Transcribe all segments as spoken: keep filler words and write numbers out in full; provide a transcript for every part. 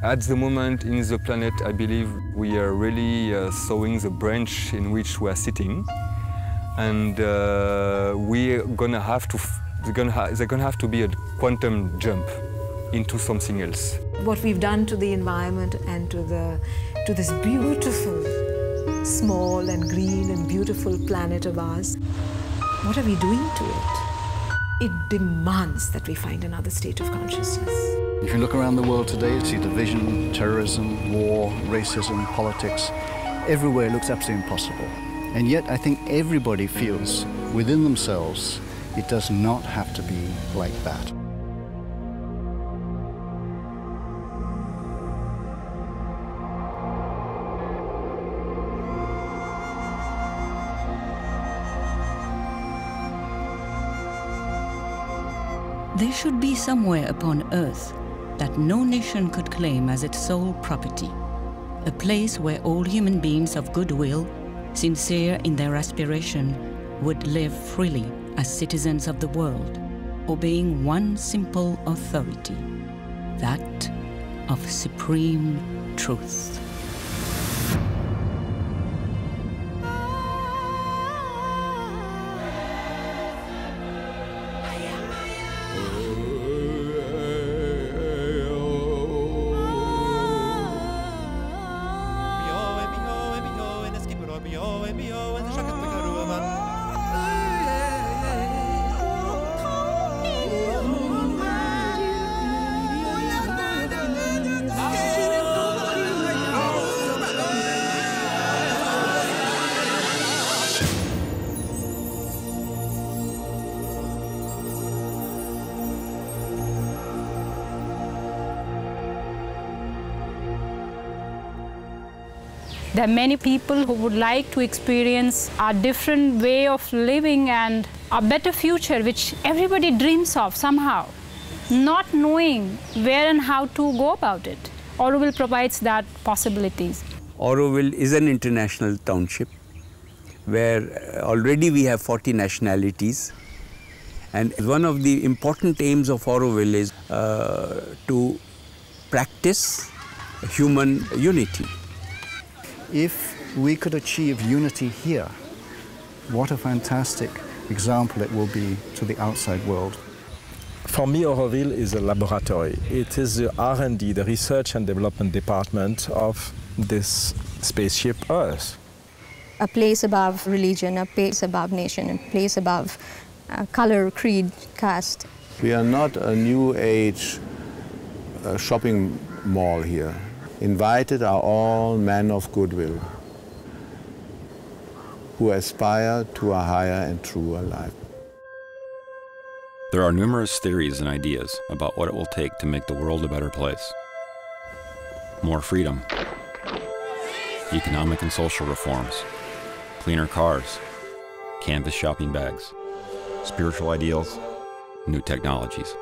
At the moment in the planet, I believe we are really uh, sowing the branch in which we are sitting. And uh, we're gonna have to, they're gonna, ha they're gonna have to be a quantum jump into something else. What we've done to the environment and to, the, to this beautiful, small and green and beautiful planet of ours, what are we doing to it? It demands that we find another state of consciousness. If you look around the world today, you see division, terrorism, war, racism, politics. Everywhere it looks absolutely impossible. And yet I think everybody feels within themselves it does not have to be like that. There should be somewhere upon earth that no nation could claim as its sole property, a place where all human beings of goodwill, sincere in their aspiration, would live freely as citizens of the world, obeying one simple authority, that of supreme truth. There are many people who would like to experience a different way of living and a better future, which everybody dreams of somehow, not knowing where and how to go about it. Auroville provides that possibilities. Auroville is an international township where already we have forty nationalities. And one of the important aims of Auroville is uh, to practice human unity. If we could achieve unity here, what a fantastic example it will be to the outside world. For me, Auroville is a laboratory. It is the R and D, the research and development department of this spaceship Earth. A place above religion, a place above nation, a place above uh, color, creed, caste. We are not a new age uh, shopping mall here. Invited are all men of goodwill who aspire to a higher and truer life. There are numerous theories and ideas about what it will take to make the world a better place. More freedom, economic and social reforms, cleaner cars, canvas shopping bags, spiritual ideals, new technologies.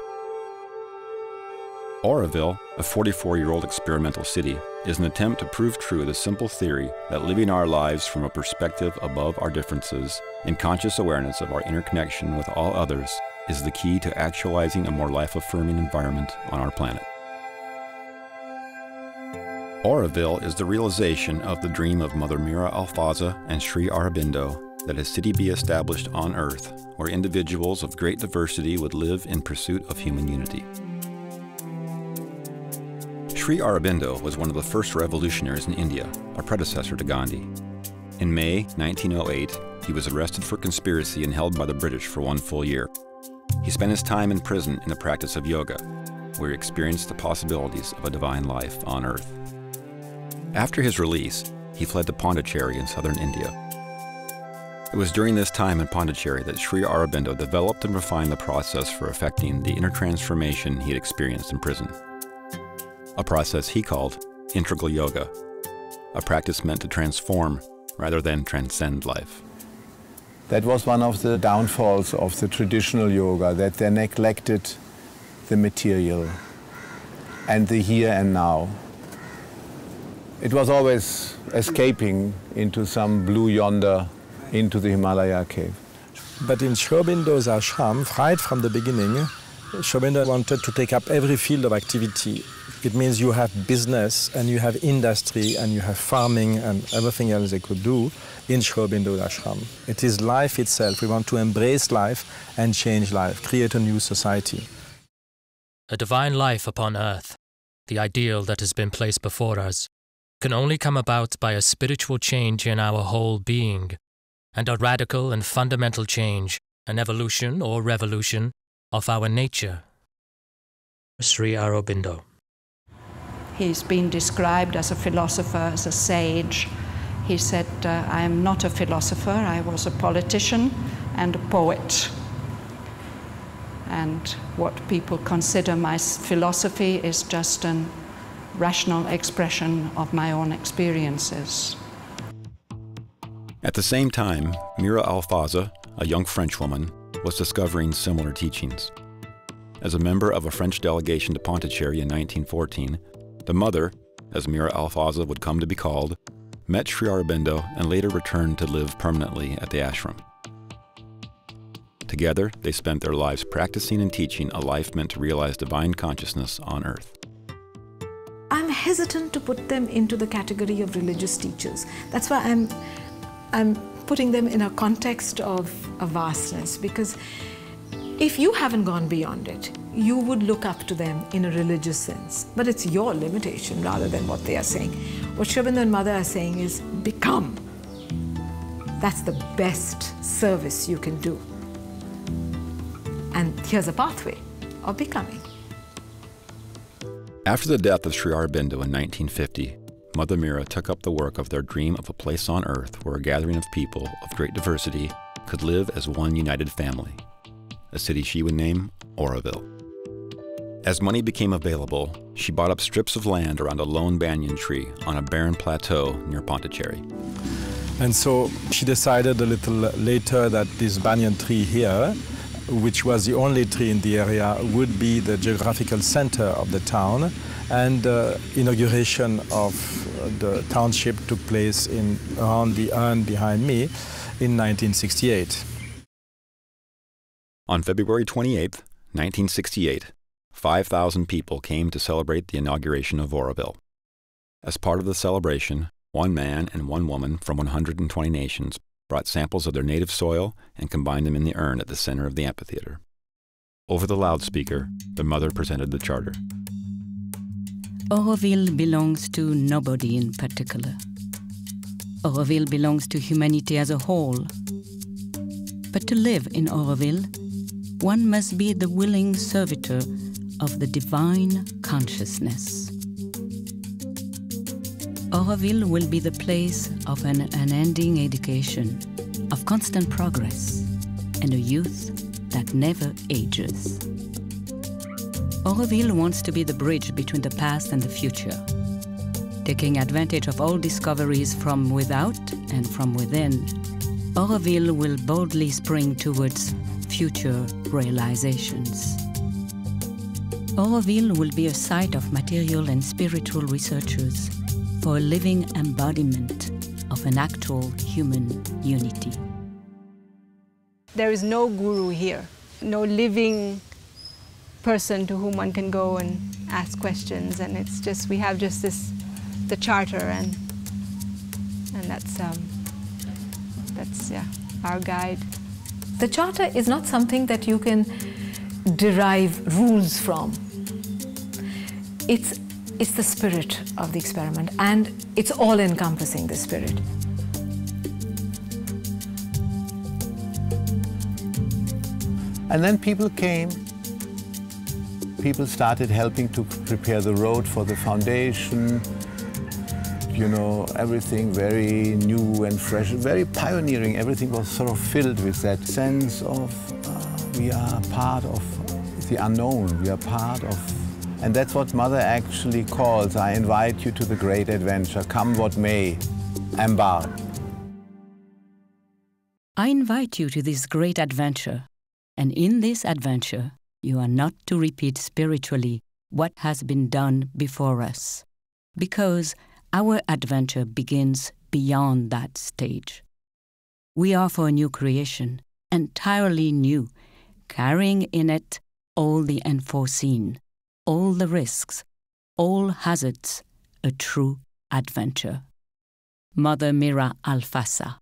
Auroville, a forty-four-year-old experimental city, is an attempt to prove true the simple theory that living our lives from a perspective above our differences, in conscious awareness of our interconnection with all others, is the key to actualizing a more life-affirming environment on our planet. Auroville is the realization of the dream of Mother Mira Alfaza and Sri Aurobindo that a city be established on Earth where individuals of great diversity would live in pursuit of human unity. Sri Aurobindo was one of the first revolutionaries in India, a predecessor to Gandhi. In May nineteen oh eight, he was arrested for conspiracy and held by the British for one full year. He spent his time in prison in the practice of yoga, where he experienced the possibilities of a divine life on Earth. After his release, he fled to Pondicherry in southern India. It was during this time in Pondicherry that Sri Aurobindo developed and refined the process for effecting the inner transformation he had experienced in prison. A process he called integral yoga, a practice meant to transform rather than transcend life. That was one of the downfalls of the traditional yoga, that they neglected the material and the here and now. It was always escaping into some blue yonder, into the Himalaya cave. But in Sri Aurobindo's ashram, right from the beginning, Sri Aurobindo wanted to take up every field of activity. It means you have business and you have industry and you have farming and everything else they could do in Sri Aurobindo ashram. It is life itself. We want to embrace life and change life, create a new society. A divine life upon earth, the ideal that has been placed before us, can only come about by a spiritual change in our whole being, and a radical and fundamental change, an evolution or revolution of our nature. Sri Aurobindo. He's been described as a philosopher, as a sage. He said, uh, I am not a philosopher, I was a politician and a poet. And what people consider my philosophy is just a rational expression of my own experiences. At the same time, Mira Alfaza, a young Frenchwoman, was discovering similar teachings. As a member of a French delegation to Pondicherry in nineteen fourteen, the mother, as Mira Alfaza would come to be called, met Sri Aurobindo and later returned to live permanently at the ashram. Together, they spent their lives practicing and teaching a life meant to realize divine consciousness on earth. I'm hesitant to put them into the category of religious teachers. That's why I'm, I'm putting them in a context of a vastness, because if you haven't gone beyond it, you would look up to them in a religious sense. But it's your limitation rather than what they are saying. What Sri Aurobindo and Mother are saying is, become. That's the best service you can do. And here's a pathway of becoming. After the death of Sri Aurobindo in nineteen fifty, Mother Mira took up the work of their dream of a place on earth where a gathering of people of great diversity could live as one united family, a city she would name Auroville. As money became available, she bought up strips of land around a lone banyan tree on a barren plateau near Pondicherry. And so she decided a little later that this banyan tree here, which was the only tree in the area, would be the geographical center of the town. And uh, inauguration of the township took place in, around the urn behind me in nineteen sixty-eight. On February twenty-eighth, nineteen sixty-eight, five thousand people came to celebrate the inauguration of Auroville. As part of the celebration, one man and one woman from one hundred twenty nations brought samples of their native soil and combined them in the urn at the center of the amphitheater. Over the loudspeaker, the mother presented the charter. Auroville belongs to nobody in particular. Auroville belongs to humanity as a whole. But to live in Auroville, one must be the willing servitor of the divine consciousness. Auroville will be the place of an unending education, of constant progress, and a youth that never ages. Auroville wants to be the bridge between the past and the future, taking advantage of all discoveries from without and from within. Auroville will boldly spring towards future realizations. Auroville will be a site of material and spiritual researchers for a living embodiment of an actual human unity. There is no guru here, no living person to whom one can go and ask questions, and it's just, we have just this, the charter, and and that's, um, that's yeah, our guide. The charter is not something that you can derive rules from. It's, it's the spirit of the experiment, and it's all-encompassing, the spirit. And then people came. People started helping to prepare the road for the foundation. You know, everything very new and fresh, very pioneering. Everything was sort of filled with that sense of uh, we are part of the unknown, we are part of... And that's what Mother actually calls, I invite you to the great adventure, come what may, embark. I invite you to this great adventure, and in this adventure, you are not to repeat spiritually what has been done before us, because our adventure begins beyond that stage. We are for a new creation, entirely new, carrying in it all the unforeseen, all the risks, all hazards, a true adventure. Mother Mira Alfassa.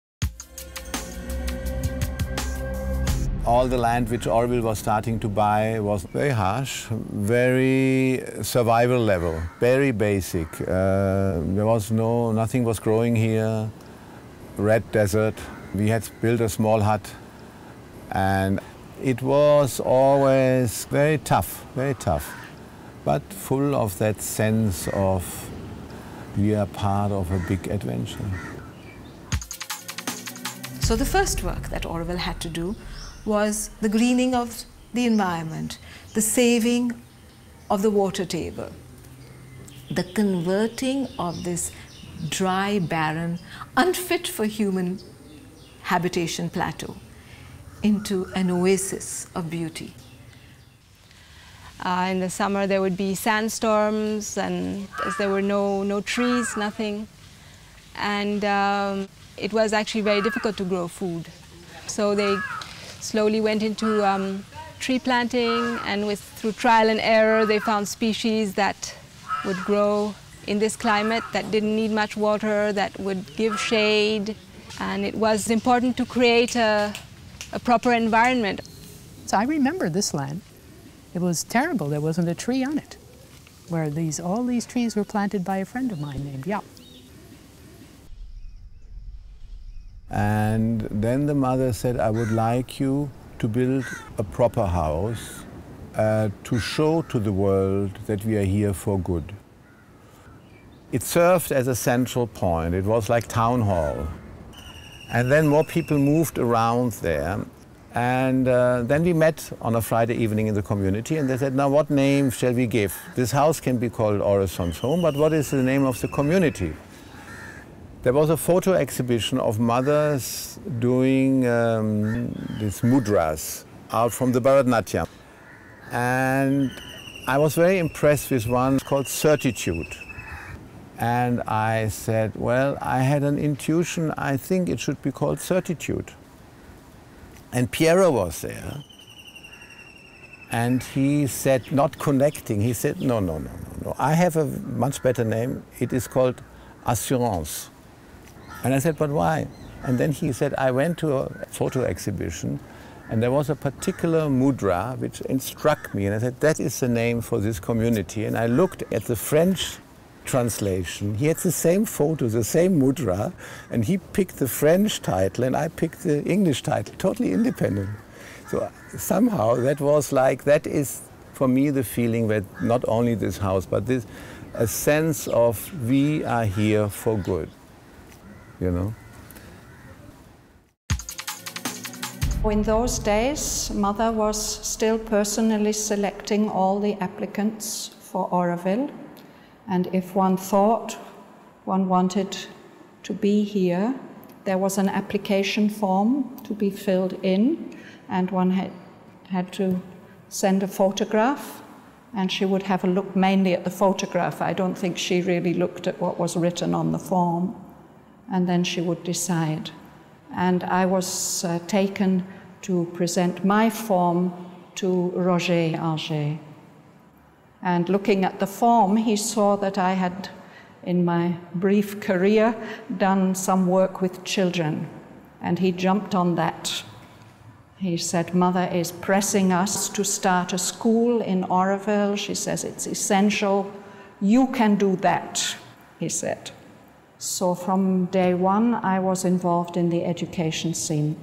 All the land which Auroville was starting to buy was very harsh, very survival level, very basic. Uh, there was no, nothing was growing here, red desert. We had built a small hut, and it was always very tough, very tough, but full of that sense of we are part of a big adventure. So the first work that Auroville had to do was the greening of the environment, the saving of the water table, the converting of this dry, barren, unfit for human habitation plateau into an oasis of beauty. Uh, in the summer there would be sandstorms, and as there were no, no trees, nothing. And um, it was actually very difficult to grow food. So they slowly went into um, tree planting, and with, through trial and error they found species that would grow in this climate, that didn't need much water, that would give shade. And it was important to create a, a proper environment. So I remember this land. It was terrible, there wasn't a tree on it, where these, all these trees were planted by a friend of mine named Yap. And then the mother said, I would like you to build a proper house uh, to show to the world that we are here for good. It served as a central point. It was like town hall. And then more people moved around there. And uh, then we met on a Friday evening in the community, and they said, now what name shall we give? This house can be called Orason's home, but what is the name of the community? There was a photo exhibition of mothers doing um, these mudras out from the Bharatanatyam. And I was very impressed with one called Certitude. And I said, well, I had an intuition, I think it should be called Certitude. And Piero was there. And he said, not connecting, he said, no, no, no, no, no. I have a much better name. It is called Assurance. And I said, but why? And then he said, I went to a photo exhibition, and there was a particular mudra which struck me. And I said, that is the name for this community. And I looked at the French translation. He had the same photo, the same mudra, and he picked the French title and I picked the English title, totally independent. So somehow that was like, that is for me the feeling that not only this house, but this, a sense of we are here for good, you know. In those days, Mother was still personally selecting all the applicants for Auroville. And if one thought one wanted to be here, there was an application form to be filled in, and one had, had to send a photograph, and she would have a look mainly at the photograph. I don't think she really looked at what was written on the form, and then she would decide. And I was uh, taken to present my form to Roger Auger. And looking at the form, he saw that I had, in my brief career, done some work with children. And he jumped on that. He said, Mother is pressing us to start a school in Auroville. She says it's essential. You can do that, he said. So from day one, I was involved in the education scene.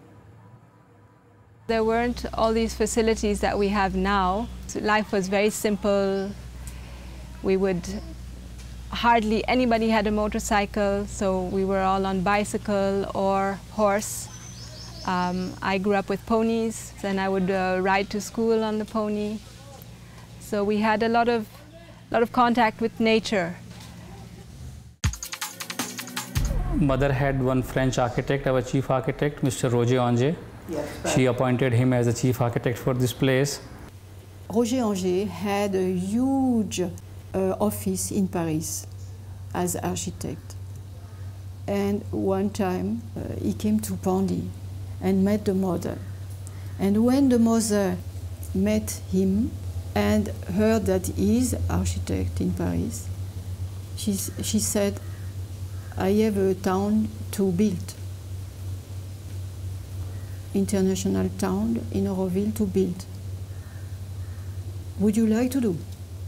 There weren't all these facilities that we have now. So life was very simple. We would, hardly anybody had a motorcycle, so we were all on bicycle or horse. Um, I grew up with ponies, and I would uh, ride to school on the pony. So we had a lot of, lot of contact with nature. Mother had one French architect, our chief architect, Mister Roger Auger. Yes, she appointed him as a chief architect for this place. Roger Auger had a huge uh, office in Paris as architect. And one time uh, he came to Pandy and met the mother. And when the mother met him and heard that he is architect in Paris, she, she said, I have a town to build, international town in Auroville to build. Would you like to do?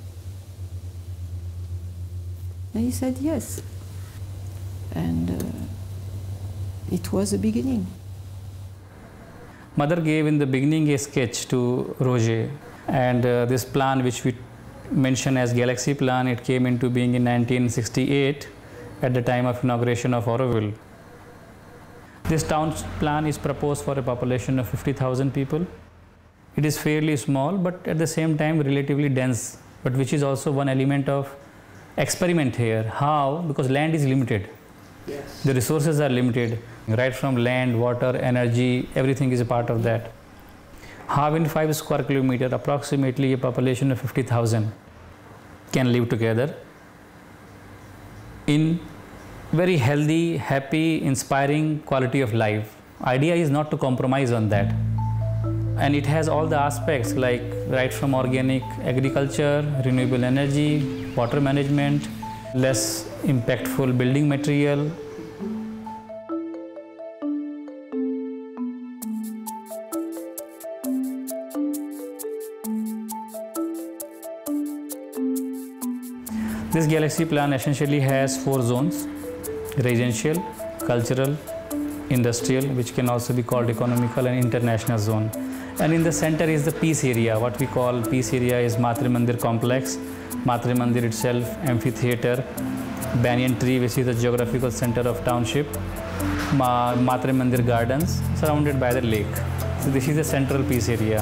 And he said yes. And uh, it was the beginning. Mother gave in the beginning a sketch to Roger, and uh, this plan, which we mention as Galaxy Plan, it came into being in nineteen sixty-eight at the time of inauguration of Auroville. This town plan is proposed for a population of fifty thousand people. It is fairly small, but at the same time relatively dense, but which is also one element of experiment here. How? Because land is limited. Yes. The resources are limited, right from land, water, energy, everything is a part of that. How in five square kilometer, approximately a population of fifty thousand can live together in very healthy, happy, inspiring quality of life. Idea is not to compromise on that. And it has all the aspects like right from organic agriculture, renewable energy, water management, less impactful building material. This Galaxy Plan essentially has four zones: residential, cultural, industrial, which can also be called economical, and international zone. And in the center is the peace area. What we call peace area is Matre Mandir complex, Matre Mandir itself, amphitheater, banyan tree, which is the geographical center of township, Ma Matre Mandir gardens surrounded by the lake. So this is the central peace area.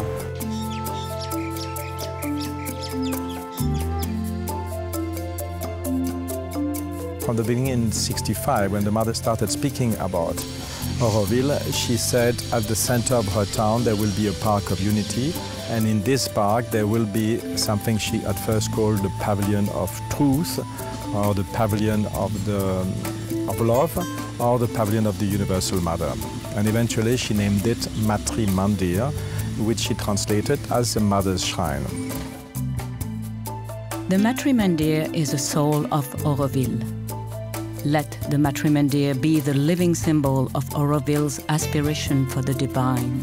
From the beginning in sixty-five, when the mother started speaking about Auroville, she said at the center of her town there will be a park of unity, and in this park there will be something she at first called the pavilion of truth, or the pavilion of the of love, or the pavilion of the universal mother. And eventually she named it Matre Mandir, which she translated as the mother's shrine. The Matre Mandir is the soul of Auroville. Let the Matre Mandir be the living symbol of Auroville's aspiration for the divine.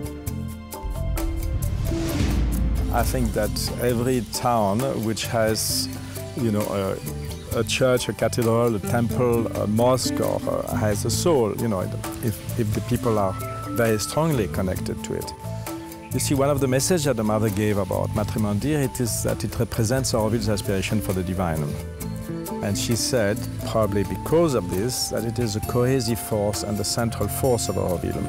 I think that every town which has, you know, a, a church, a cathedral, a temple, a mosque, or uh, has a soul, you know, if, if the people are very strongly connected to it. You see, one of the messages that the mother gave about Matre Mandir, it is that it represents Auroville's aspiration for the divine. And she said, probably because of this, that it is a cohesive force and the central force of Auroville.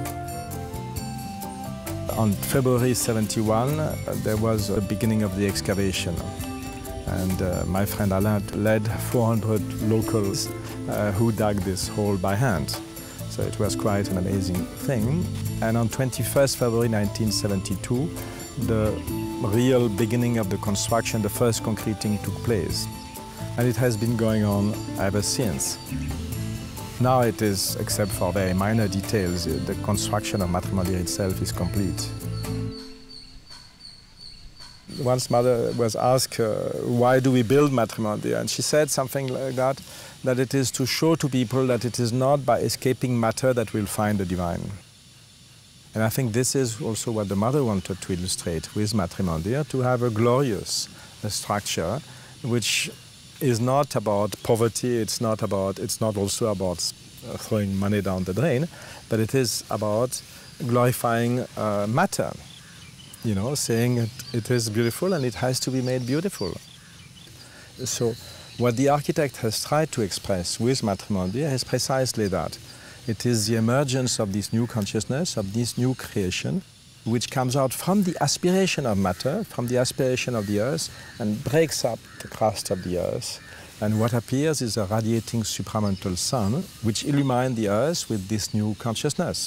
On February seventy-one, uh, there was a beginning of the excavation. And uh, my friend Alain led four hundred locals uh, who dug this hole by hand. So it was quite an amazing thing. And on twenty-first February nineteen seventy-two, the real beginning of the construction, the first concreting took place. And it has been going on ever since. Now it is, except for very minor details, the construction of Matre Mandir itself is complete. Once mother was asked, uh, why do we build Matre Mandir? And she said something like that, that it is to show to people that it is not by escaping matter that we'll find the divine. And I think this is also what the mother wanted to illustrate with Matre Mandir, to have a glorious uh, structure which is not about poverty, it's not about, it's not also about uh, throwing money down the drain, but it is about glorifying uh, matter. You know, saying it, it is beautiful and it has to be made beautiful. So what the architect has tried to express with Matre Mandir is precisely that. It is the emergence of this new consciousness, of this new creation, which comes out from the aspiration of matter, from the aspiration of the earth, and breaks up the crust of the earth. And what appears is a radiating supramental sun, which illumines the earth with this new consciousness.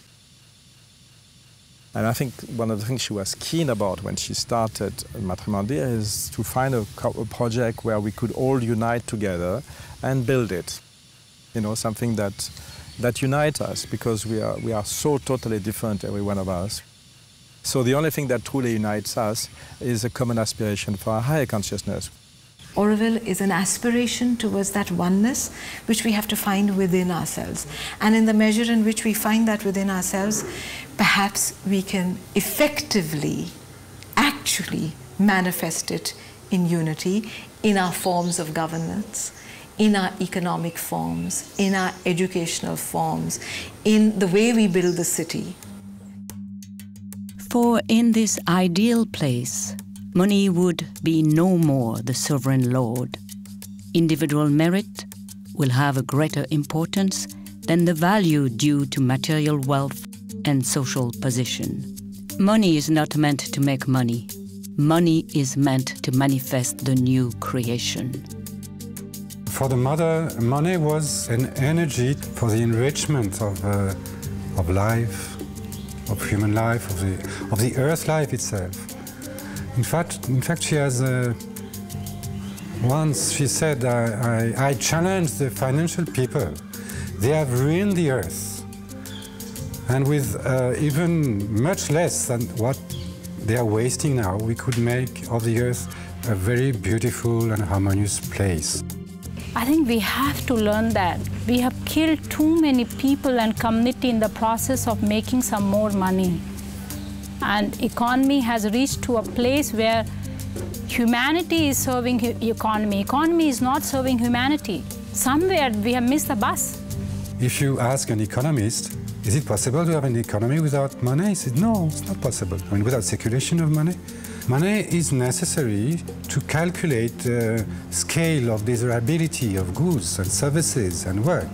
And I think one of the things she was keen about when she started Matre Mandir is to find a, a project where we could all unite together and build it. You know, something that, that unites us, because we are, we are so totally different, every one of us. So the only thing that truly unites us is a common aspiration for a higher consciousness. Auroville is an aspiration towards that oneness which we have to find within ourselves. And in the measure in which we find that within ourselves, perhaps we can effectively, actually manifest it in unity, in our forms of governance, in our economic forms, in our educational forms, in the way we build the city. For in this ideal place, money would be no more the sovereign lord. Individual merit will have a greater importance than the value due to material wealth and social position. Money is not meant to make money. Money is meant to manifest the new creation. For the mother, money was an energy for the enrichment of, uh, of life, of human life, of the, of the earth life itself. In fact, in fact, she has, uh, once she said, I, I, I challenge the financial people. They have ruined the earth. And with uh, even much less than what they are wasting now, we could make of the earth a very beautiful and harmonious place. I think we have to learn that. We have killed too many people and community in the process of making some more money. And economy has reached to a place where humanity is serving economy. Economy is not serving humanity. Somewhere we have missed the bus. If you ask an economist, is it possible to have an economy without money? He said, no, it's not possible. I mean, without circulation of money. Money is necessary to calculate the scale of desirability of goods and services and work.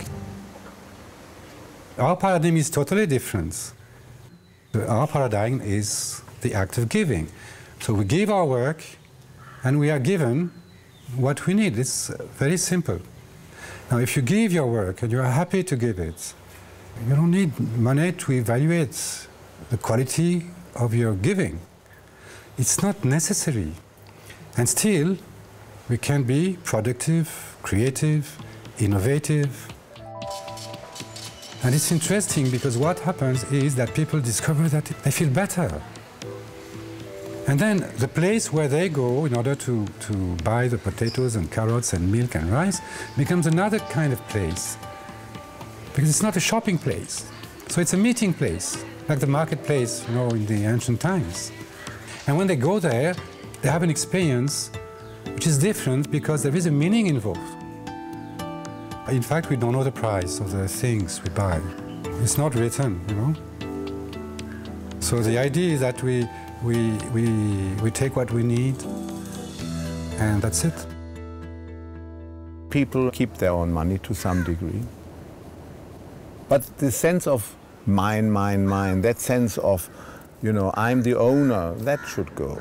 Our paradigm is totally different. Our paradigm is the act of giving. So we give our work and we are given what we need. It's very simple. Now, if you give your work and you are happy to give it, you don't need money to evaluate the quality of your giving. It's not necessary. And still, we can be productive, creative, innovative. And it's interesting because what happens is that people discover that they feel better. And then the place where they go in order to, to buy the potatoes and carrots and milk and rice becomes another kind of place. Because it's not a shopping place. So it's a meeting place, like the marketplace, you know, in the ancient times. And when they go there, they have an experience which is different because there is a meaning involved. In fact, we don't know the price of the things we buy. It's not written, you know. So the idea is that we, we, we, we take what we need, and that's it. People keep their own money to some degree. But the sense of mine, mine, mine, that sense of, you know, I'm the owner, that should go.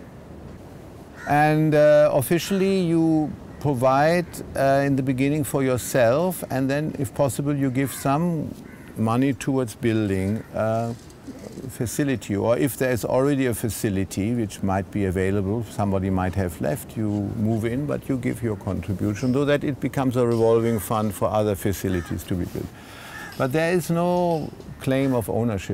And uh, officially you provide uh, in the beginning for yourself, and then if possible you give some money towards building a facility. Or if there is already a facility which might be available, somebody might have left, you move in, but you give your contribution so that it becomes a revolving fund for other facilities to be built. But there is no claim of ownership.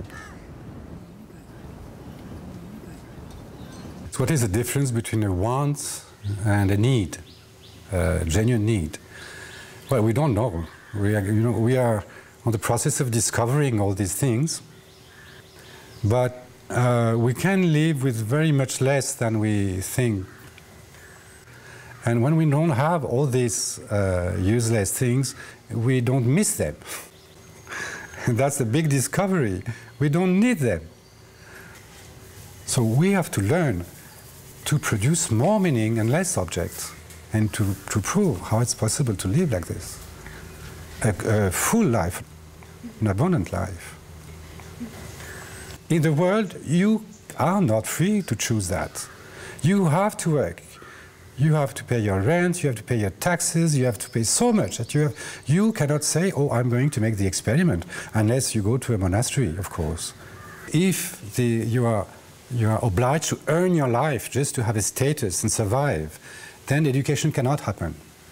So what is the difference between a want and a need, a genuine need? Well, we don't know. We are, you know, we are on the process of discovering all these things, but uh, we can live with very much less than we think. And when we don't have all these uh, useless things, we don't miss them. That's the big discovery. We don't need them. So we have to learn to produce more meaning and less objects, and to, to prove how it's possible to live like this. A, a full life, an abundant life. In the world, you are not free to choose that. You have to work. You have to pay your rent, you have to pay your taxes, you have to pay so much that you, have, you cannot say, oh, I'm going to make the experiment, unless you go to a monastery, of course. If the, you, are, you are obliged to earn your life just to have a status and survive, then education cannot happen.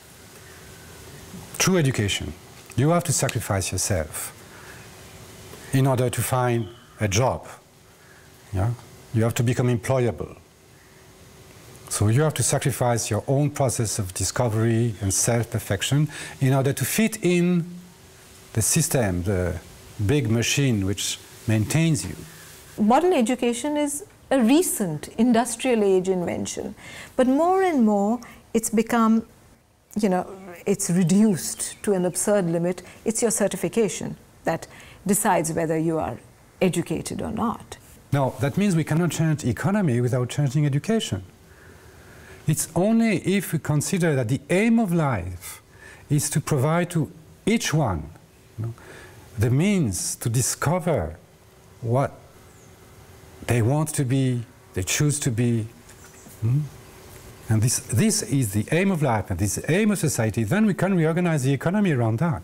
True education. You have to sacrifice yourself in order to find a job. Yeah? you have to become employable. So you have to sacrifice your own process of discovery and self-perfection in order to fit in the system, the big machine which maintains you. Modern education is a recent industrial age invention, but more and more it's become, you know, it's reduced to an absurd limit. It's your certification that decides whether you are educated or not. Now, that means we cannot change economy without changing education. It's only if we consider that the aim of life is to provide to each one, you know, the means to discover what they want to be, they choose to be. Hmm? And this, this is the aim of life and this is the aim of society. Then we can reorganize the economy around that.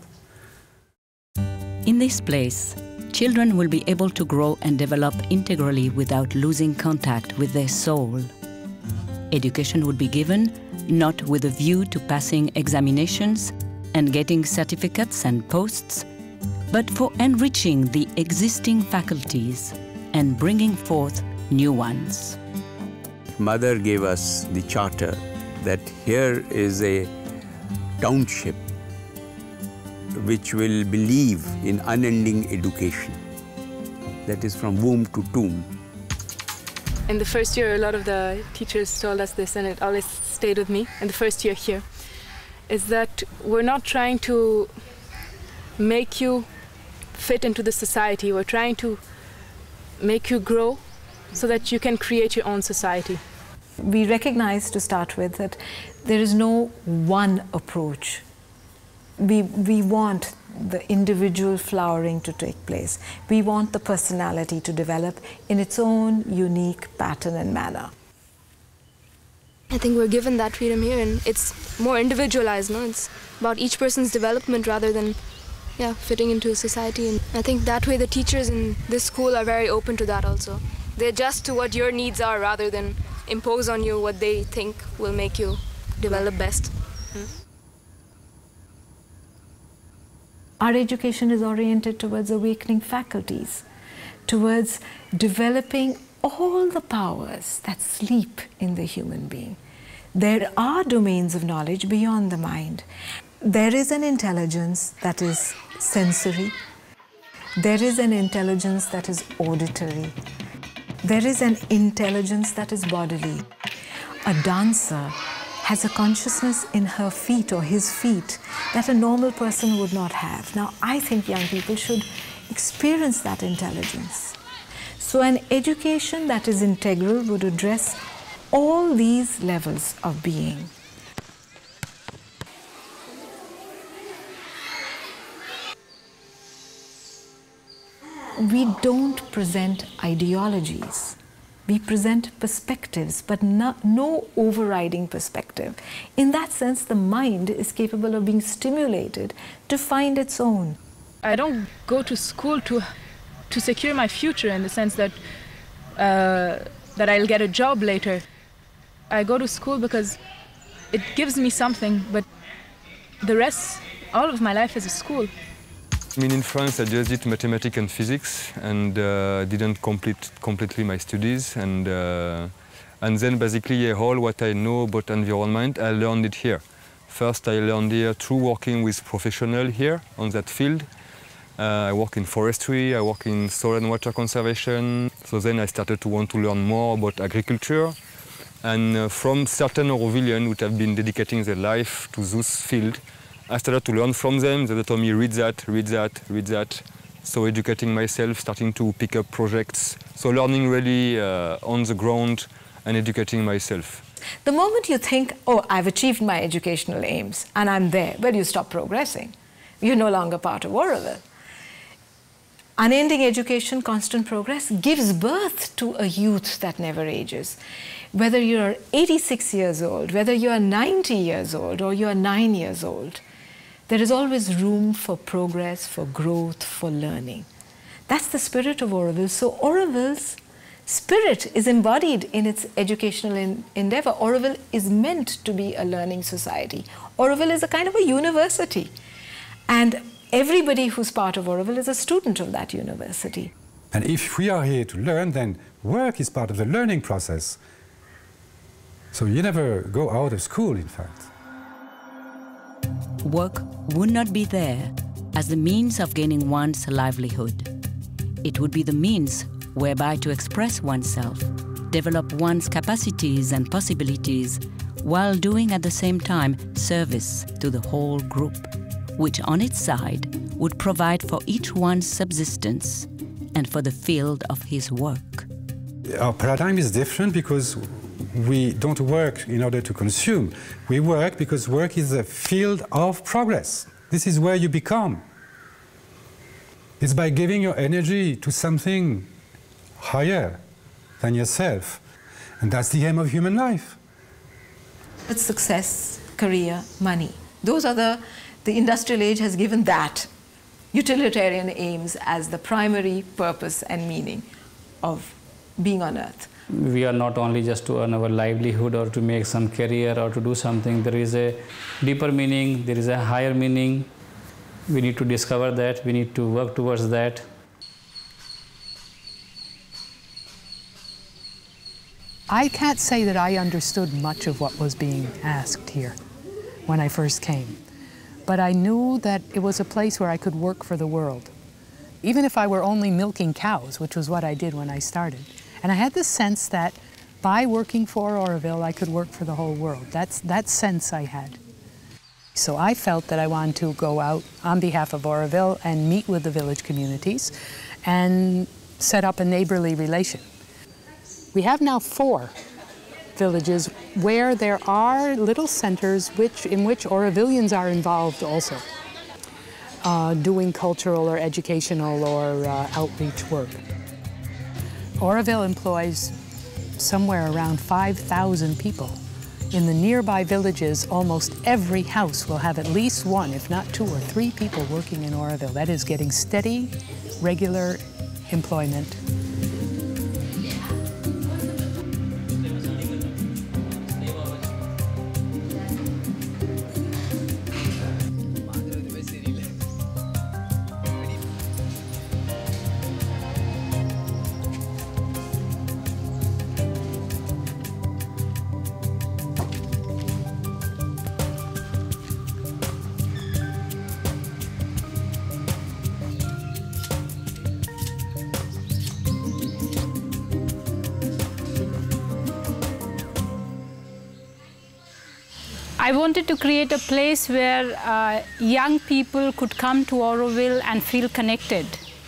In this place, children will be able to grow and develop integrally without losing contact with their soul. Education would be given not with a view to passing examinations and getting certificates and posts, but for enriching the existing faculties and bringing forth new ones. Mother gave us the charter that here is a township which will believe in unending education, that is from womb to tomb. In the first year, a lot of the teachers told us this, and it always stayed with me in the first year here, is that we're not trying to make you fit into the society. We're trying to make you grow so that you can create your own society. We recognize to start with that there is no one approach. We, we want the individual flowering to take place. We want the personality to develop in its own unique pattern and manner. I think we're given that freedom here, and it's more individualized, no? It's about each person's development rather than yeah, fitting into society. And I think that way the teachers in this school are very open to that also. They adjust to what your needs are rather than impose on you what they think will make you develop best. Hmm? Our education is oriented towards awakening faculties, towards developing all the powers that sleep in the human being. There are domains of knowledge beyond the mind. There is an intelligence that is sensory. There is an intelligence that is auditory. There is an intelligence that is bodily. A dancer has a consciousness in her feet or his feet that a normal person would not have. Now, I think young people should experience that intelligence. So an education that is integral would address all these levels of being. We don't present ideologies. We present perspectives, but no, no overriding perspective. In that sense, the mind is capable of being stimulated to find its own. I don't go to school to, to secure my future in the sense that, uh, that I'll get a job later. I go to school because it gives me something, but the rest, all of my life is a school. I mean, in France, I just did mathematics and physics and uh, didn't complete completely my studies. And, uh, and then basically all what I know about environment, I learned it here. First, I learned here through working with professionals here on that field. Uh, I work in forestry, I work in soil and water conservation. So then I started to want to learn more about agriculture. And uh, from certain Aurovillians who have been dedicating their life to this field, I started to learn from them. They told me, read that, read that, read that. So educating myself, starting to pick up projects. So learning really uh, on the ground and educating myself. The moment you think, oh, I've achieved my educational aims and I'm there, well, you stop progressing. You're no longer part of Auroville. Unending education, constant progress gives birth to a youth that never ages. Whether you're eighty-six years old, whether you're ninety years old or you're nine years old, there is always room for progress, for growth, for learning. That's the spirit of Auroville. So Auroville's spirit is embodied in its educational in endeavor. Auroville is meant to be a learning society. Auroville is a kind of a university. And everybody who's part of Auroville is a student of that university. And if we are here to learn, then work is part of the learning process. So you never go out of school, in fact. Work would not be there as the means of gaining one's livelihood. It would be the means whereby to express oneself, develop one's capacities and possibilities, while doing at the same time service to the whole group, which on its side would provide for each one's subsistence and for the field of his work. Our paradigm is different because we don't work in order to consume. We work because work is a field of progress. This is where you become. It's by giving your energy to something higher than yourself. And that's the aim of human life. It's success, career, money. Those are the, the industrial age has given that utilitarian aims as the primary purpose and meaning of being on earth. We are not only just to earn our livelihood or to make some career or to do something. There is a deeper meaning, there is a higher meaning. We need to discover that, we need to work towards that. I can't say that I understood much of what was being asked here when I first came, but I knew that it was a place where I could work for the world, even if I were only milking cows, which was what I did when I started. And I had the sense that by working for Auroville, I could work for the whole world. That's that sense I had. So I felt that I wanted to go out on behalf of Auroville and meet with the village communities and set up a neighborly relation. We have now four villages where there are little centers which, in which Aurovillians are involved also, uh, doing cultural or educational or uh, outreach work. Auroville employs somewhere around five thousand people. In the nearby villages, almost every house will have at least one, if not two or three people working in Auroville. That is getting steady, regular employment. I wanted to create a place where uh, young people could come to Auroville and feel connected.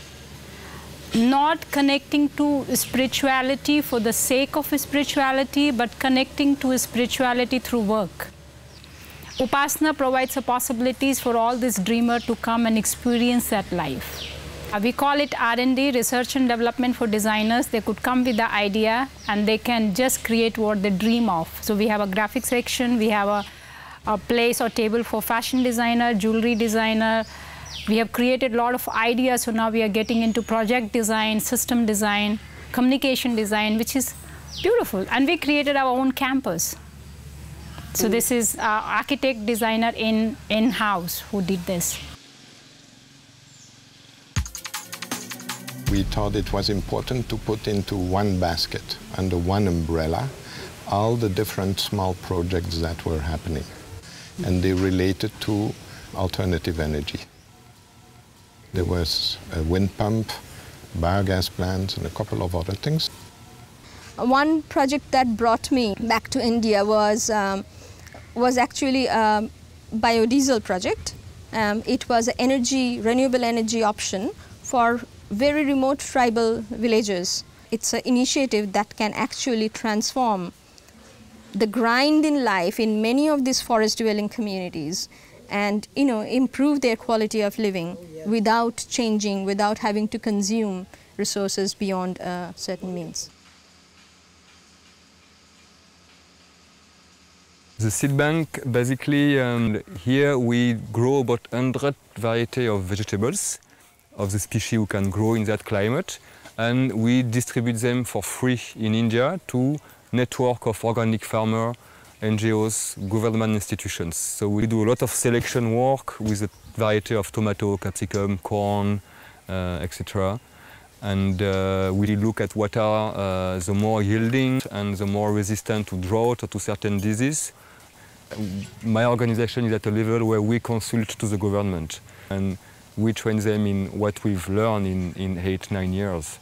Not connecting to spirituality for the sake of spirituality, but connecting to spirituality through work. Upasana provides the possibilities for all this dreamer to come and experience that life. Uh, we call it R and D, research and development for designers. They could come with the idea and they can just create what they dream of. So we have a graphic section, we have a a place or table for fashion designer, jewelry designer. We have created a lot of ideas, so now we are getting into project design, system design, communication design, which is beautiful. And we created our own campus. So this is our architect designer in, in-house who did this. We thought it was important to put into one basket, under one umbrella, all the different small projects that were happening. And they related to alternative energy. There was a wind pump, biogas plants, and a couple of other things. One project that brought me back to India was, um, was actually a biodiesel project. Um, it was an energy, renewable energy option for very remote tribal villages. It's an initiative that can actually transform the grind in life in many of these forest-dwelling communities and, you know, improve their quality of living without changing, without having to consume resources beyond uh, certain means. The seed bank, basically, um, here we grow about one hundred varieties of vegetables of the species who can grow in that climate, and we distribute them for free in India to network of organic farmers, N G Os, government institutions. So we do a lot of selection work with a variety of tomato, capsicum, corn, uh, et cetera. And uh, we look at what are uh, the more yielding and the more resistant to drought or to certain diseases. My organization is at a level where we consult to the government and we train them in what we've learned in, in eight, nine years.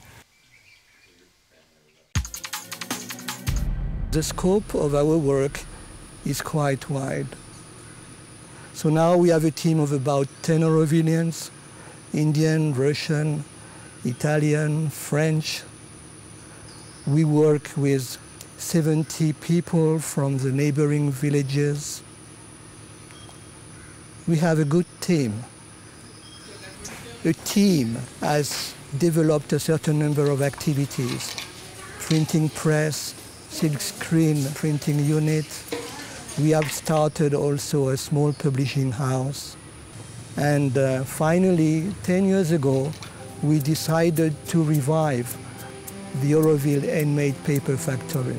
The scope of our work is quite wide. So now we have a team of about ten Aurovillians, Indian, Russian, Italian, French. We work with seventy people from the neighboring villages. We have a good team. A team has developed a certain number of activities: printing press, silk screen printing unit. We have started also a small publishing house. And uh, finally, ten years ago, we decided to revive the Auroville handmade paper factory.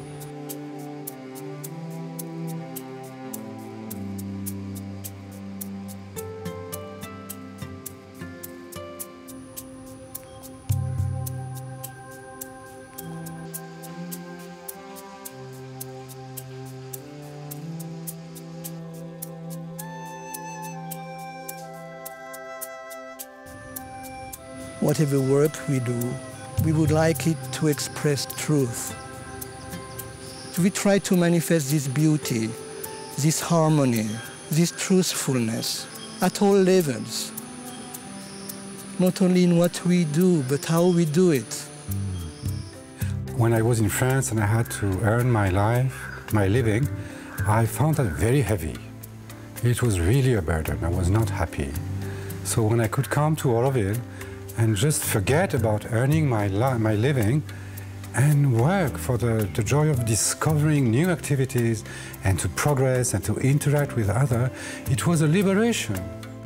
Whatever work we do, we would like it to express truth. We try to manifest this beauty, this harmony, this truthfulness at all levels. Not only in what we do, but how we do it. When I was in France and I had to earn my life, my living, I found that very heavy. It was really a burden. I was not happy. So when I could come to Auroville and just forget about earning my, my living and work for the, the joy of discovering new activities and to progress and to interact with others, it was a liberation.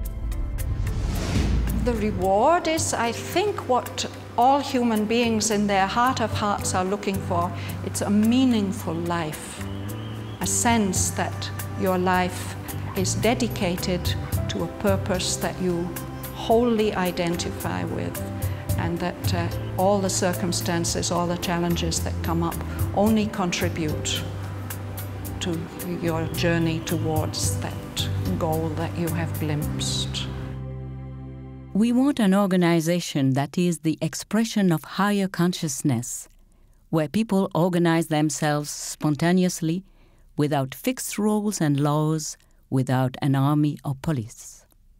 The reward is, I think, what all human beings in their heart of hearts are looking for. It's a meaningful life, a sense that your life is dedicated to a purpose that you wholly identify with, and that uh, all the circumstances, all the challenges that come up only contribute to your journey towards that goal that you have glimpsed. We want an organization that is the expression of higher consciousness, where people organize themselves spontaneously, without fixed rules and laws, without an army or police.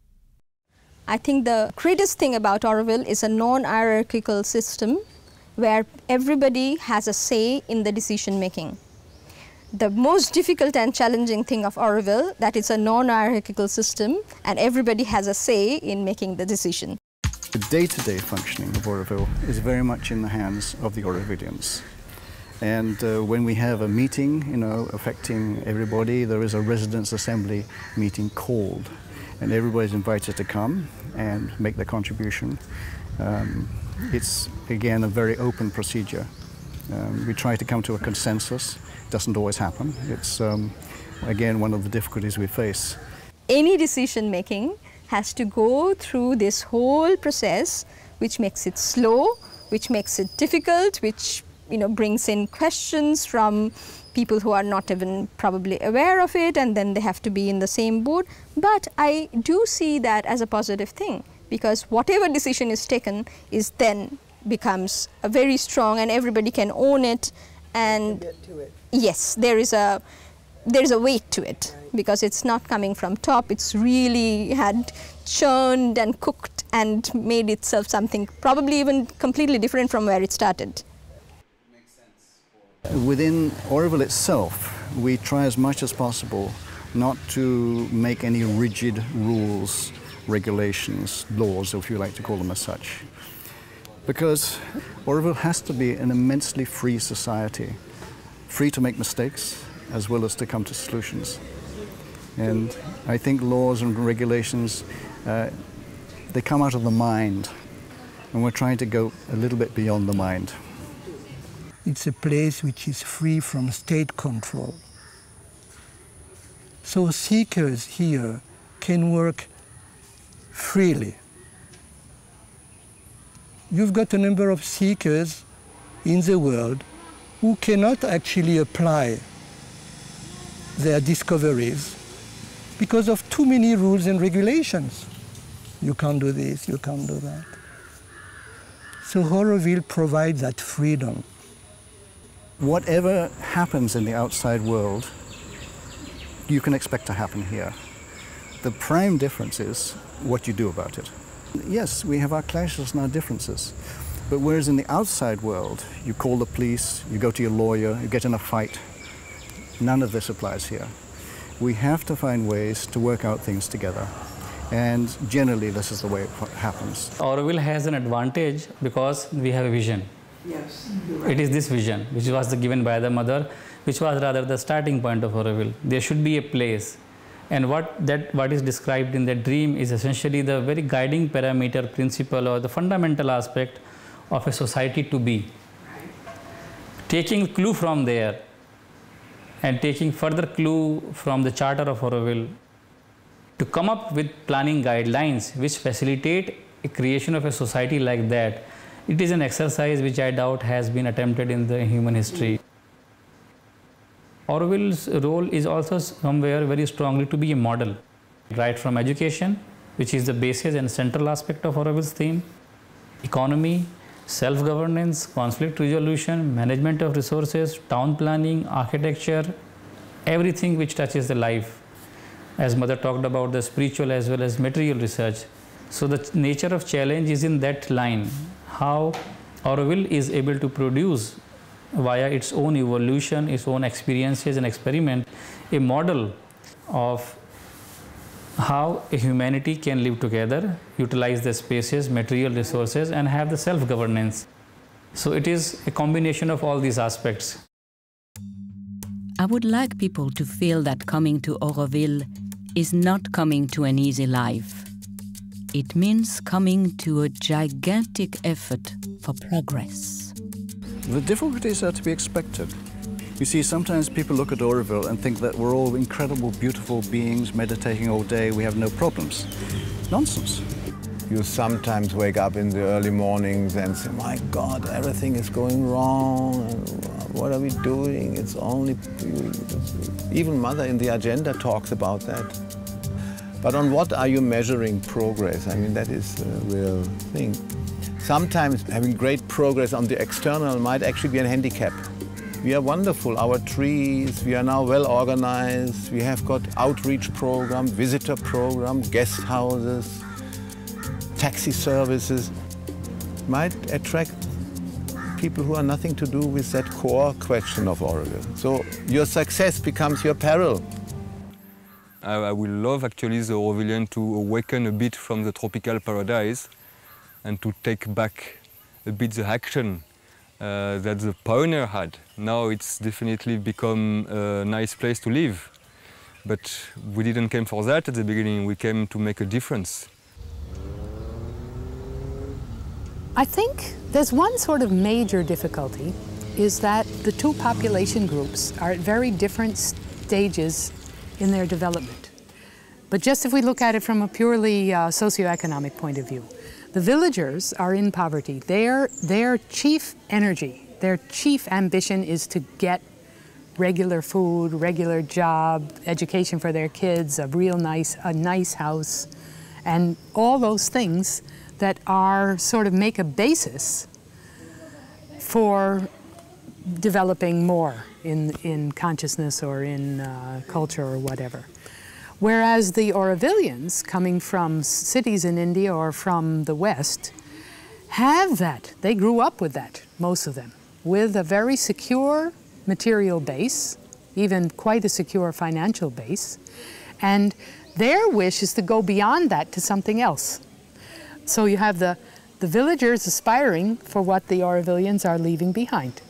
I think the greatest thing about Auroville is a non-hierarchical system where everybody has a say in the decision making. The most difficult and challenging thing of Auroville, that it's a non-hierarchical system and everybody has a say in making the decision. The day-to-day functioning of Auroville is very much in the hands of the Aurovillians. And uh, when we have a meeting, you know, affecting everybody, there is a residents' assembly meeting called. And everybody's invited to come and make their contribution. Um, it's, again, a very open procedure. Um, we try to come to a consensus. It doesn't always happen. It's, um, again, one of the difficulties we face. Any decision making has to go through this whole process, which makes it slow, which makes it difficult, which you know, brings in questions from people who are not even probably aware of it, and then they have to be in the same boat. But I do see that as a positive thing, because whatever decision is taken is then becomes a very strong, and everybody can own it. And yes, there is a there is a weight to it, because it's not coming from top. It's really had churned and cooked and made itself something probably even completely different from where it started. Within Auroville itself, we try as much as possible not to make any rigid rules, regulations, laws, if you like to call them as such. Because Auroville has to be an immensely free society, free to make mistakes as well as to come to solutions. And I think laws and regulations, uh, they come out of the mind, and we're trying to go a little bit beyond the mind. It's a place which is free from state control. So seekers here can work freely. you've got a number of seekers in the world who cannot actually apply their discoveries because of too many rules and regulations. You can't do this, you can't do that. So Auroville provides that freedom. Whatever happens in the outside world, you can expect to happen here. The prime difference is what you do about it. Yes, we have our clashes and our differences, but whereas in the outside world, you call the police, you go to your lawyer, you get in a fight, none of this applies here. We have to find ways to work out things together, and generally this is the way it happens. Auroville has an advantage because we have a vision. Yes. It is this vision, which was given by the mother, which was rather the starting point of Auroville. There should be a place. And what, that, what is described in the dream is essentially the very guiding parameter, principle, or the fundamental aspect of a society to be. Right. Taking clue from there and taking further clue from the Charter of Auroville to come up with planning guidelines which facilitate a creation of a society like that. It is an exercise which I doubt has been attempted in the human history. Auroville's role is also somewhere very strongly to be a model, right from education, which is the basis and central aspect of Auroville's theme, economy, self-governance, conflict resolution, management of resources, town planning, architecture, everything which touches the life. As Mother talked about the spiritual as well as material research. So the nature of challenge is in that line, how Auroville is able to produce via its own evolution, its own experiences and experiment, a model of how a humanity can live together, utilize the spaces, material resources, and have the self-governance. So it is a combination of all these aspects. I would like people to feel that coming to Auroville is not coming to an easy life. It means coming to a gigantic effort for progress. The difficulties are to be expected. You see, sometimes people look at Auroville and think that we're all incredible, beautiful beings meditating all day, we have no problems. Nonsense. You sometimes wake up in the early mornings and say, my God, everything is going wrong. What are we doing? It's only... Even Mother in the agenda talks about that. But on what are you measuring progress? I mean, that is a real thing. Sometimes having great progress on the external might actually be a handicap. We are wonderful, our trees, we are now well organized, we have got outreach program, visitor program, guest houses, taxi services. Might attract people who are nothing to do with that core question of Auroville. So your success becomes your peril. I, I would love actually the Aurovillian to awaken a bit from the tropical paradise and to take back a bit the action uh, that the pioneer had. Now it's definitely become a nice place to live. But we didn't come for that at the beginning, we came to make a difference. I think there's one sort of major difficulty is that the two population groups are at very different stages in their development. But just if we look at it from a purely uh, socioeconomic point of view, the villagers are in poverty. Their, their chief energy, their chief ambition is to get regular food, regular job, education for their kids, a real nice, a nice house, and all those things that are sort of make a basis for developing more in, in consciousness or in uh, culture or whatever. Whereas the Aurovillians, coming from cities in India or from the West, have that. They grew up with that, most of them, with a very secure material base, even quite a secure financial base, and their wish is to go beyond that to something else. So you have the, the villagers aspiring for what the Aurovillians are leaving behind.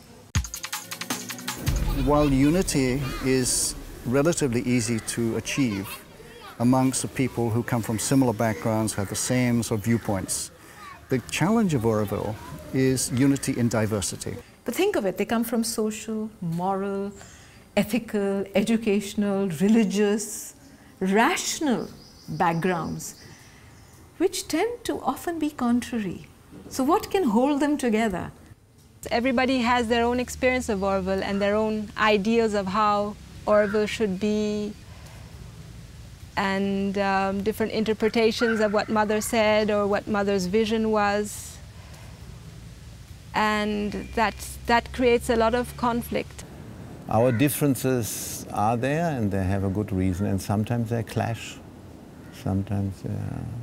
While unity is relatively easy to achieve amongst the people who come from similar backgrounds, who have the same sort of viewpoints, the challenge of Auroville is unity in diversity. But think of it, they come from social, moral, ethical, educational, religious, rational backgrounds, which tend to often be contrary. So what can hold them together? Everybody has their own experience of Auroville and their own ideas of how Auroville should be, and um, different interpretations of what Mother said or what Mother's vision was. And that, that creates a lot of conflict. Our differences are there and they have a good reason, and sometimes they clash. Sometimes they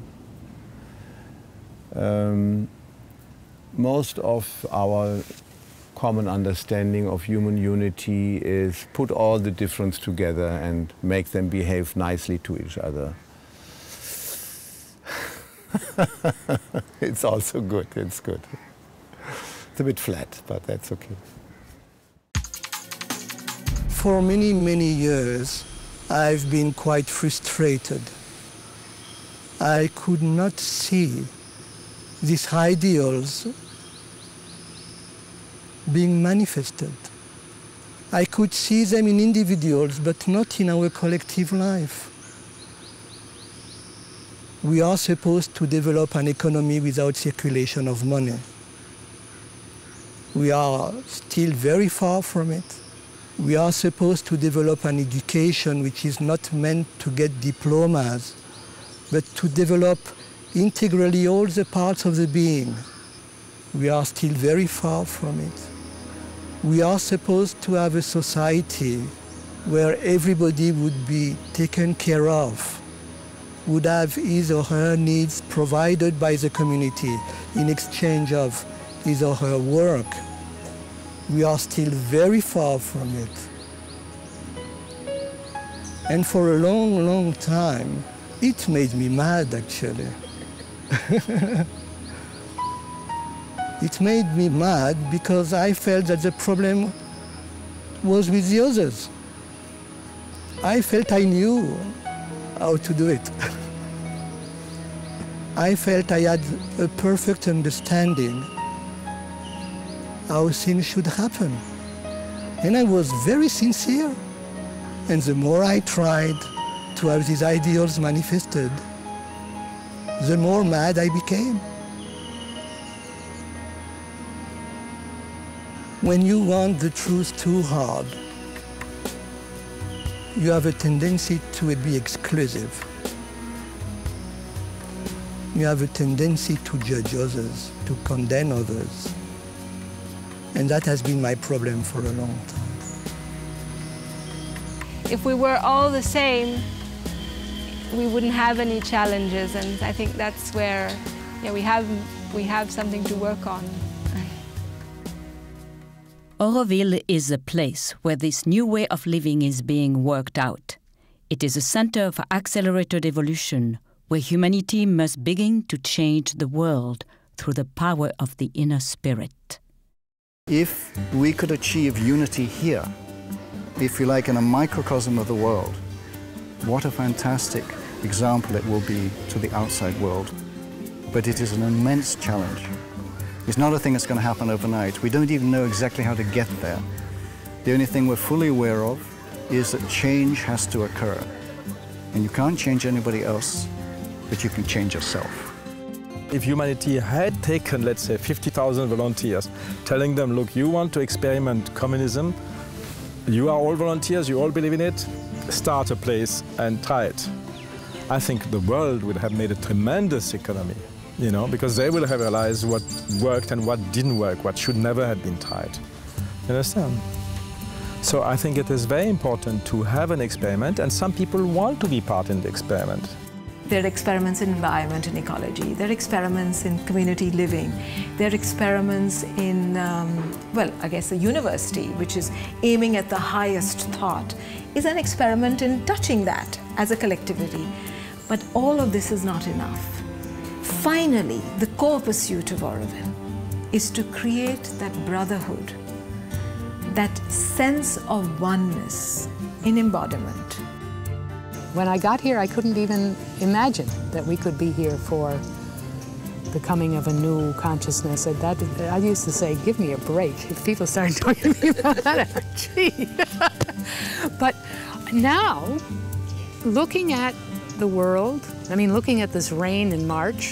are. Um, most of our common understanding of human unity is put all the difference together and make them behave nicely to each other. It's also good, it's good. It's a bit flat, but that's okay. For many, many years, I've been quite frustrated. I could not see these ideals being manifested. I could see them in individuals, but not in our collective life. We are supposed to develop an economy without circulation of money. We are still very far from it. We are supposed to develop an education which is not meant to get diplomas, but to develop integrally all the parts of the being. We are still very far from it. We are supposed to have a society where everybody would be taken care of, would have his or her needs provided by the community in exchange of his or her work. We are still very far from it. And for a long, long time, it made me mad, actually. It made me mad because I felt that the problem was with the others. I felt I knew how to do it. I felt I had a perfect understanding how things should happen. And I was very sincere. And the more I tried to have these ideals manifested, the more mad I became. When you want the truth too hard, you have a tendency to be exclusive. You have a tendency to judge others, to condemn others. And that has been my problem for a long time. If we were all the same, we wouldn't have any challenges, and I think that's where yeah, we have, we have something to work on. Auroville is a place where this new way of living is being worked out. It is a center for accelerated evolution, where humanity must begin to change the world through the power of the inner spirit. If we could achieve unity here, if you like, in a microcosm of the world, what a fantastic example it will be to the outside world. But it is an immense challenge. It's not a thing that's going to happen overnight. We don't even know exactly how to get there. The only thing we're fully aware of is that change has to occur. And you can't change anybody else, but you can change yourself. If humanity had taken, let's say, fifty thousand volunteers, telling them, look, you want to experiment communism, you are all volunteers, you all believe in it, start a place and try it. I think the world would have made a tremendous economy, you know, because they will have realized what worked and what didn't work, what should never have been tried. You understand? So I think it is very important to have an experiment, and some people want to be part in the experiment. There are experiments in environment and ecology. There are experiments in community living. There are experiments in, um, well, I guess a university, which is aiming at the highest thought, is an experiment in touching that as a collectivity. But all of this is not enough. Finally, the core pursuit of Auroville is to create that brotherhood, that sense of oneness in embodiment. When I got here, I couldn't even imagine that we could be here for the coming of a new consciousness. And that, I used to say, give me a break. If people started talking to me about that, gee. But now, looking at the world, I mean, looking at this rain in March,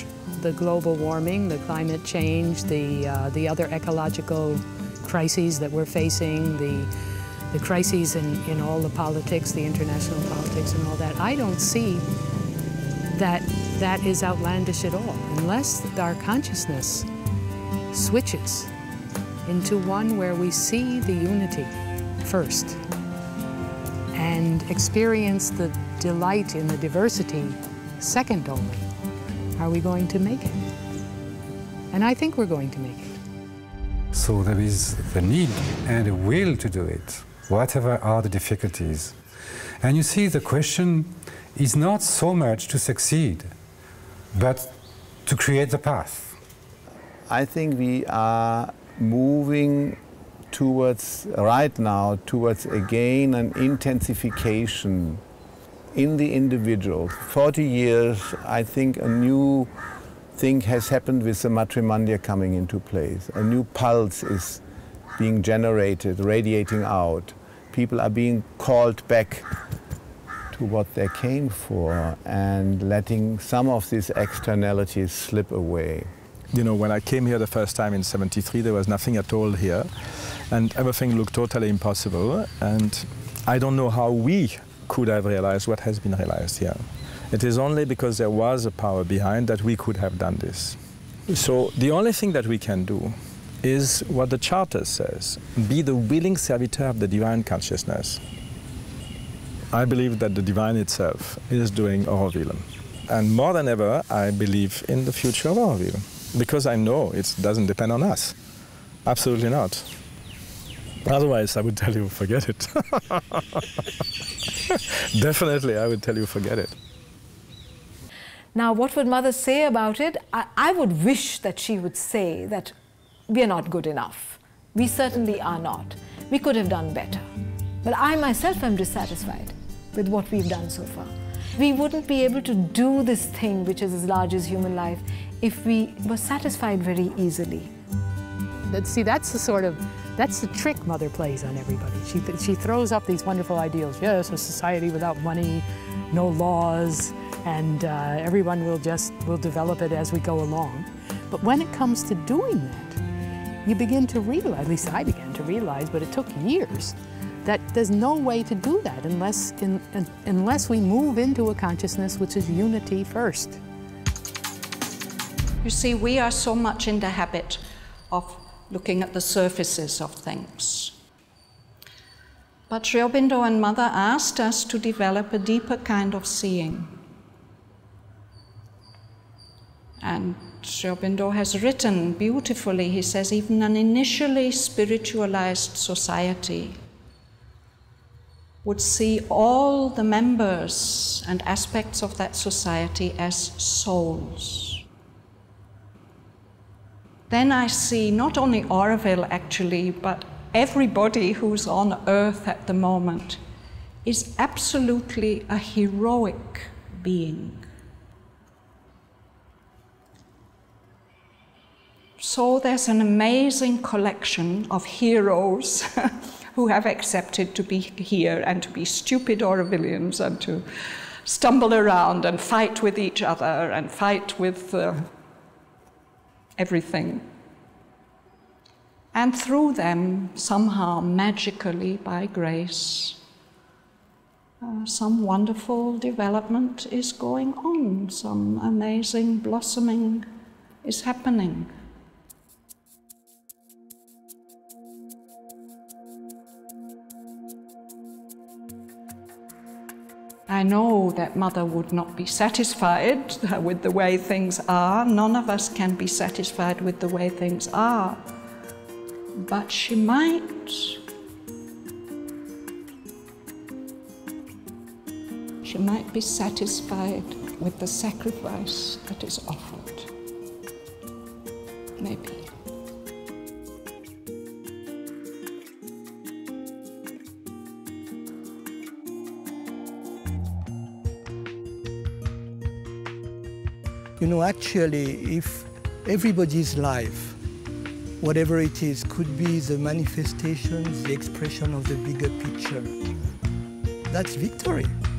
the global warming, the climate change, the, uh, the other ecological crises that we're facing, the, the crises in, in all the politics, the international politics and all that, I don't see that that is outlandish at all, unless our consciousness switches into one where we see the unity first and experience the delight in the diversity second only. Are we going to make it? And I think we're going to make it. So there is the need and the will to do it, whatever are the difficulties. And you see, the question is not so much to succeed, but to create the path. I think we are moving towards, right now, towards again an intensification in the individual. forty years, I think a new thing has happened with the matrimondia coming into place. A new pulse is being generated, radiating out. People are being called back to what they came for and letting some of these externalities slip away. You know, when I came here the first time in seventy-three, there was nothing at all here, and everything looked totally impossible, and I don't know how we could have realized what has been realized here. It is only because there was a power behind that we could have done this. So the only thing that we can do is what the Charter says, be the willing servitor of the divine consciousness. I believe that the divine itself is doing Auroville. And more than ever, I believe in the future of Auroville, because I know it doesn't depend on us. Absolutely not. Otherwise, I would tell you, forget it. Definitely, I would tell you, forget it. Now, what would Mother say about it? I, I would wish that she would say that we are not good enough. We certainly are not. We could have done better. But I myself am dissatisfied with what we've done so far. We wouldn't be able to do this thing which is as large as human life if we were satisfied very easily. See, that's the sort of, that's the trick Mother plays on everybody. She, she throws up these wonderful ideals. Yes, a society without money, no laws, and uh, everyone will just, will develop it as we go along. But when it comes to doing that, you begin to realize, at least I began to realize, but it took years, that there's no way to do that unless, in, in, unless we move into a consciousness which is unity first. You see, we are so much in the habit of looking at the surfaces of things. But Sri Aurobindo and Mother asked us to develop a deeper kind of seeing. And Sri Aurobindo has written beautifully, he says, even an initially spiritualized society would see all the members and aspects of that society as souls. Then I see not only Auroville actually, but everybody who's on earth at the moment is absolutely a heroic being. So there's an amazing collection of heroes who have accepted to be here and to be stupid Aurovillians and to stumble around and fight with each other and fight with uh, everything. And through them, somehow, magically, by grace, uh, some wonderful development is going on, some amazing blossoming is happening. I know that Mother would not be satisfied with the way things are. None of us can be satisfied with the way things are. But she might. She might be satisfied with the sacrifice that is offered. Maybe. You know, actually, if everybody's life, whatever it is, could be the manifestations, the expression of the bigger picture, that's victory.